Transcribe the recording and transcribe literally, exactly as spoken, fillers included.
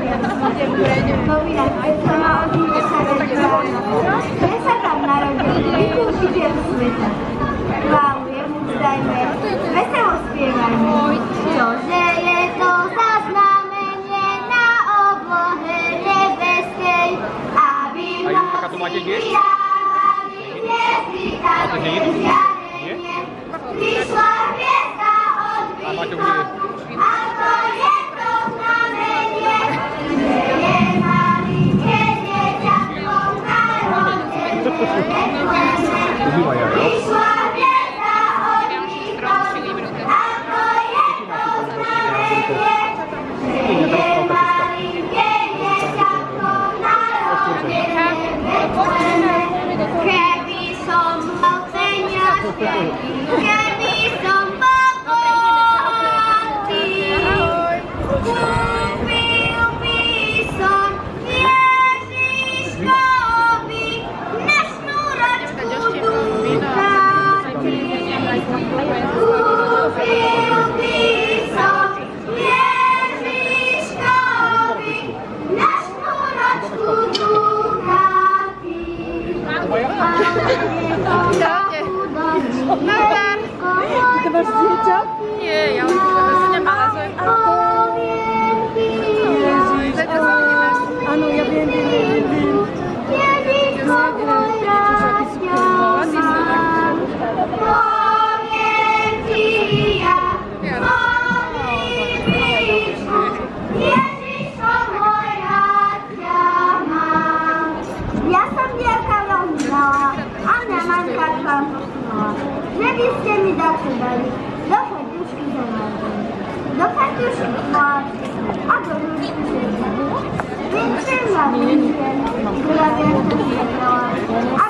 Že sa tam narodil vykúšiteľ sveta. Slávu jemu vzdajme, veselo spievajme. Čože je to za znamenie na oblohe nebeskej, aby v noci kráľovali hviezdy také žiarenie. Vyšla hviezda od východu, a to je to znamenie, že je malinké dieťatko narodené. Vyšla hviezda od východu, a to je to znamenie, že je malinké dieťatko narodené. Keby som mal peniažke, keby som bol bohatý, kúpil by som Ježiškovi na šnúračku Ducati. Kúpil by som Ježiškovi na šnúračku Ducati. Ty masz zdjęcia? Nie, ja już to nemala, że... Jezus, a no ja wiem, wiem, wiem, wiem. Ja som dielka rozmývala a mňa mamka tam posunula, že by ste mi dačo dali do Kaťušky za narodenie. Do Kaťušky pláčky a do Ručky šeťa. Vinčem ma vinčem, zdravia sa svetala a